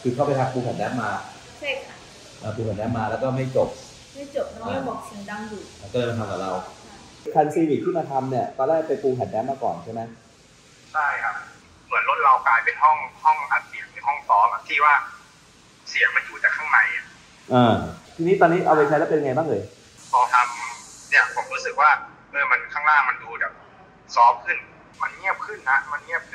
คือเข้าไปทำปูแผ่นแดมมาใช่ค่ะปูแผ่นแดมมาแล้วก็ไม่จบน้องเลยบอกเสียงดังอยู่ก็เลยมาทำกับเราคันซีวิคที่มาทำเนี่ยตอนแรกไปปูแผ่นแดมมาก่อนใช่ไหมใช่ครับเหมือนรถเรากลายเป็นห้องอัดเสียงในห้องซ้อมที่ว่าเสียงมันอยู่แต่ข้างในทีนี้ตอนนี้เอาไปใช้แล้วเป็นไงบ้างเลยพอทำเนี่ยผมรู้สึกว่ามันข้างล่างมันดูแบบซอฟขึ้นมันเงียบขึ้นนะ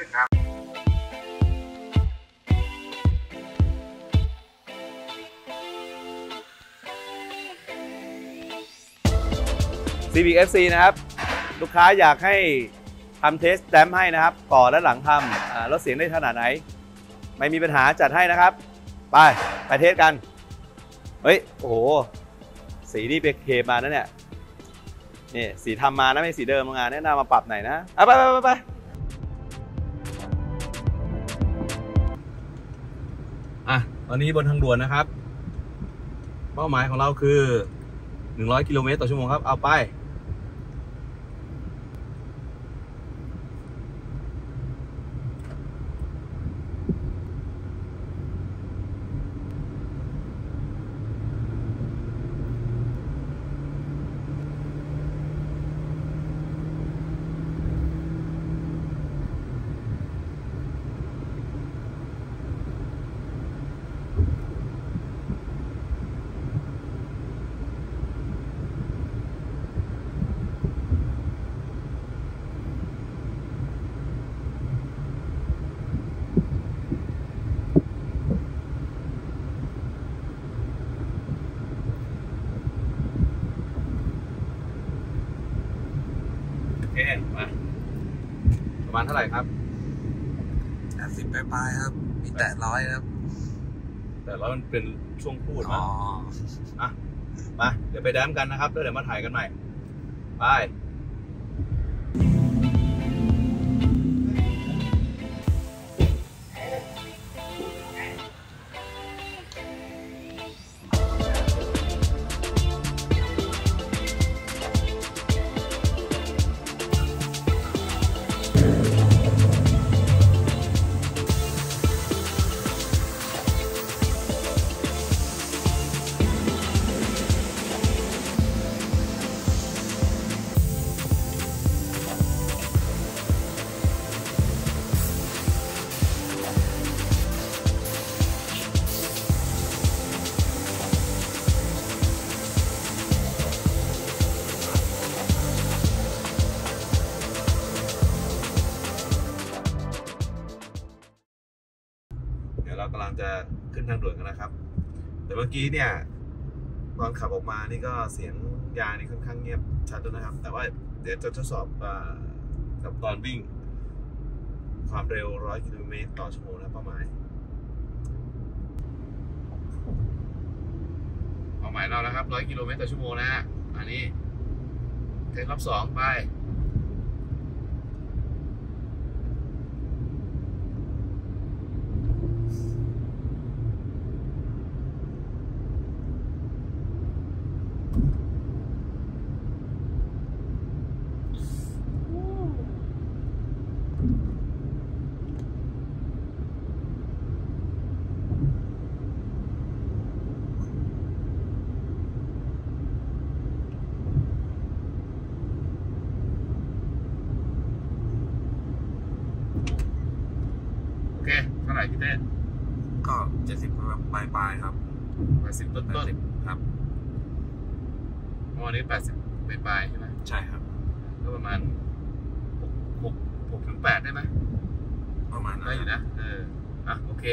Civic FC นะครับลูกค้าอยากให้ทำเทสแดมให้นะครับก่อนและหลังทำรถเสียงได้ขนาดไหนไม่มีปัญหาจัดให้นะครับไปเทสกันเฮ้ยโอ้โหสีนี่ไปเคมานะเนี่ยนี่สีทำมานะไม่สีเดิมงานแนะนำมาปรับไหนนะไปตอนนี้บนทางด่วนนะครับเป้าหมายของเราคือ100 กิโลเมตรต่อชั่วโมงครับเอาไปมาประมาณเท่าไหร่ครับ 80 ปลายครับมีแต่100ครับแต่100มันเป็นช่วงพูดนะมาเดี๋ยวไปแดมกันนะครับแล้วเดี๋ยวมาถ่ายกันใหม่ไปเรากำลังจะขึ้นทางด่วนกันนะครับแต่เมื่อกี้เนี่ยตอนขับออกมานี่ก็เสียงยางนี่ค่อนข้างเงียบชัดด้วยนะครับแต่ว่าเดี๋ยวจะทดสอบกับตอนวิ่งความเร็ว100 กิโลเมตรต่อชั่วโมงนะเป้าหมายเรานะครับ100 กิโลเมตรต่อชั่วโมงนะฮะอันนี้เทสรอบ2ไปเท่าไหร่พี่เต้ก็70 ปลายครับ 80ต้นครับวันนี้80ปลายใช่ไหมใช่ครับก็ประมาณ6 ถึง 8ได้ไหมประมาณได้อยู่นะโอเค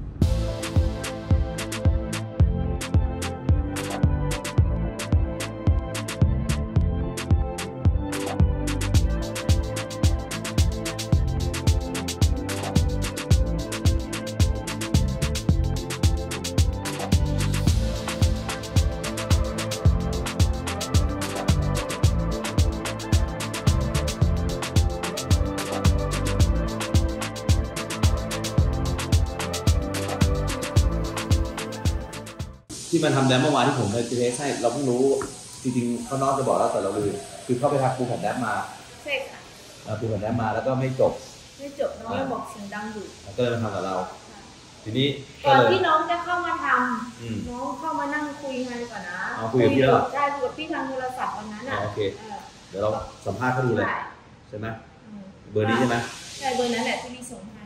ที่มันทำแดมเมื่อวานที่ผมไปเทสให้เราเพิ่งรู้จริงๆเขานอกจะบอกแล้วแต่เราลืมคือเข้าไปทำปูแผ่นแดมมาใช่ค่ะปูแผ่นแดมมาแล้วก็ไม่จบน้องเลยบอกเสียงดังอยู่ก็เลยมาทำกับเราทีนี้ก่อนที่น้องจะเข้ามาทอืมำน้องเข้ามานั่งคุยงานก่อนนะอ๋อคุยกับพี่เหรอใช่คุยกับพี่ทางโทรศัพท์วันนั้นอ่ะโอเค เดี๋ยวเราสัมภาษณ์เขาดูเลยใช่ใช่ไหมเบอร์นี้ใช่ไหมใช่เบอร์นั้นแหละที่พี่ส่งให้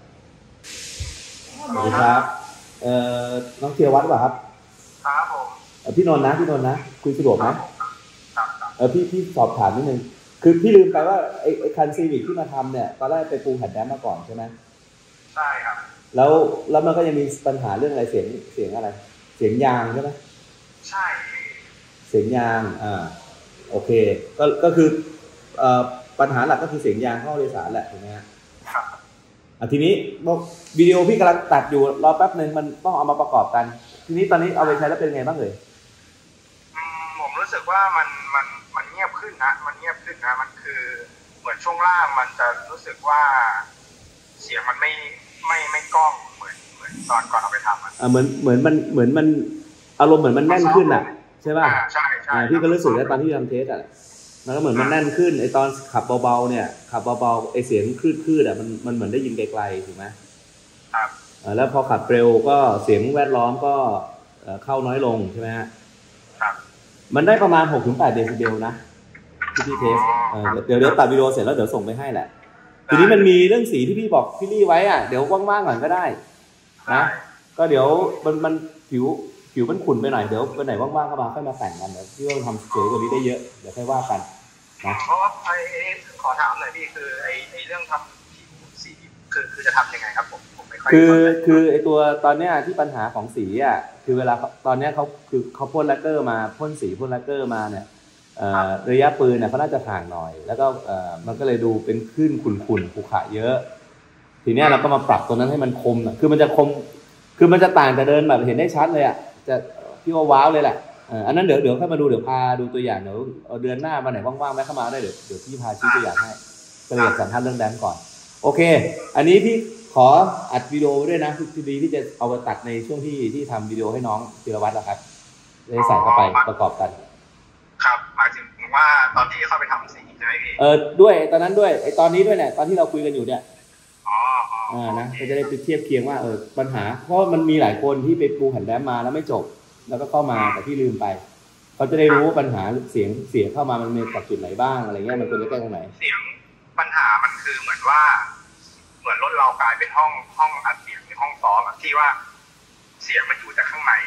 สวัสดีครับน้องเทียวัฒน์ป่ะครับครับผมพี่นนท์นะคุยสะดวกไหมครับพี่สอบถามนิดนึงคือพี่ลืมไปว่าไอ้คันซีวิกที่มาทำเนี่ยตอนแรกไปปูแผ่นแดมมาก่อนใช่ไหมใช่ครับแล้วมันก็ยังมีปัญหาเรื่องอะไรเสียงอะไร เสียงยางใช่ไหมใช่เสียงยางโอเคก็คือปัญหาหลักก็คือเสียงยางเข้าโดยสารแหละถูกไหมฮะครับทีนี้วิดีโอพี่กำลังตัดอยู่รอแป๊บนึงมันต้องเอามาประกอบกัน ทีนี้ตอนนี้เอาไปใช้แล้วเป็นไงบ้างเลยผมรู้สึกว่ามันเงียบขึ้นนะมันคือเหมือนช่วงล่างมันจะรู้สึกว่าเสียงมันไม่ก้องเหมือนตอนก่อนเอาไปทำอ่ะเหมือนมันอารมณ์เหมือนมันแน่นขึ้นอ่ะใช่ป่ะใช่พี่ก็รู้สึกว่าตอนที่ทำเทสอ่ะมันก็เหมือนมันแน่นขึ้นไอตอนขับเบาๆเนี่ยขับเบาๆไอเสียงคลืดๆอ่ะมันเหมือนได้ยินไกลๆถูกไหมครับแล้วพอขับเร็วก็เสียงแวดล้อมก็เข้าน้อยลงใช่ไหมฮะครับมันได้ประมาณ 6-8 เดซิเบลนะที่พี่เทสเดี๋ยวตัดวิดีโอเสร็จแล้วเดี๋ยวส่งไปให้แหละทีนี้มันมีเรื่องสีที่พี่บอกพี่ลี่ไว้อ่ะเดี๋ยวว่างๆก่อนก็ได้นะก็เดี๋ยวมันผิวมันขุ่นไปหน่อยเดี๋ยววันไหนว่างๆก็มาค่อยมาแต่งกันเดี๋ยวพี่ว่าทำสวยกว่านี้ได้เยอะเดี๋ยวค่อยว่ากันนะเพราะว่าขอถามหน่อยพี่คือไอ้เรื่องทำผิวสีคือจะทำยังไงครับผมไม่ค่อยคือไอตัวตอนเนี้ยที่ปัญหาของสีอ่ะคือเวลาตอนเนี้ยเขาพ่นแลกเกอร์มาพ่นสีพ่นแลกเกอร์มาเนี่ยระยะปืนเนี่ยเขาน่าจะห่างหน่อยแล้วก็มันก็เลยดูเป็นคลื่นขุ่นๆขรุขระเยอะทีเนี้ยเราก็มาปรับตัวนั้นให้มันคมอ่ะคือมันจะคมคือมันจะต่างจากเดินแบบเห็นได้ชัดเลยอ่ะจะพี่ว่าว้าวเลยแหละอันนั้นเดี๋ยวค่อยมาดูเดี๋ยวพาดูตัวอย่างเดี๋ยวเดือนหน้ามาไหนว่างๆแม่เข้ามาได้เดี๋ยวพี่พาชี้ตัวอย่างให้ก็เลยอยากสัมภาษณ์เรื่องแดนก่อนโอเคอันนี้พี่ขออัดวิดีโอด้วยนะที่จะเอาไปตัดในช่วงที่ทำวิดีโอให้น้องธีรวัฒน์นะครับได้ใส่เข้าไปประกอบกันครับหมายถึงว่าตอนที่เข้าไปทำสีใช่ไหมพี่ด้วยตอนนั้นด้วยไอตอนนี้ด้วยเนี่ยตอนที่เราคุยกันอยู่เนี่ยอ๋อนะก็จะได้ไปเทียบเคียงว่าปัญหาเพราะมันมีหลายคนที่ไปปูแผ่นแดมมาแล้วไม่จบแล้วก็เข้ามาแต่ที่ลืมไปเขาจะได้รู้ว่าปัญหาเสียงเข้ามามันมีจากจุดไหนบ้างอะไรเงี้ยมันควรจะแก้ตรงไหนเสียงปัญหามันคือเหมือนรถเรากลายเป็นห้องอัดเสียงในห้องซ้อมที่ว่าเสียงมันอยู่แต่ข้างใน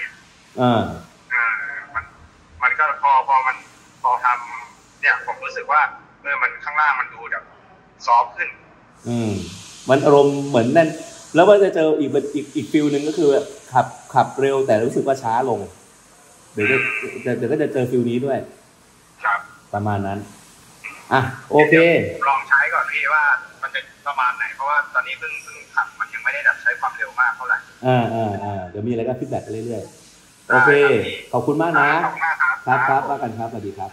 มันก็พอทำเนี่ยผมรู้สึกว่ามันข้างล่างมันดูแบบซอฟขึ้นมันอารมณ์เหมือนนั่นแล้วว่าจะเจออีกฟิลหนึ่งก็คือขับเร็วแต่รู้สึกว่าช้าลงเดี๋ยวก็จะเจอฟิลนี้ด้วยครับประมาณนั้นโอเคลองใช้ก่อนพี่ว่ามันจะประมาณไหนเพราะว่าตอนนี้เพิ่งขับมันยังไม่ได้แบบใช้ความเร็วมากเท่าไหร่เดี๋ยวมีอะไรก็ฟีดแบ็กไปเรื่อยๆโอเคขอบคุณมากนะขอบคุณมากครับว่ากันครับสวัสดีครับ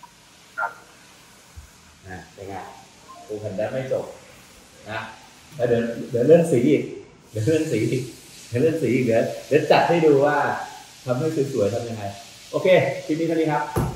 เป็นไงดูแผ่นได้ไม่จบนะแล้วเดี๋ยวเรื่องสีอีกเดี๋ยวจัดให้ดูว่าทำให้สวยๆทำยังไงโอเคคลิปนี้เท่านี้ครับ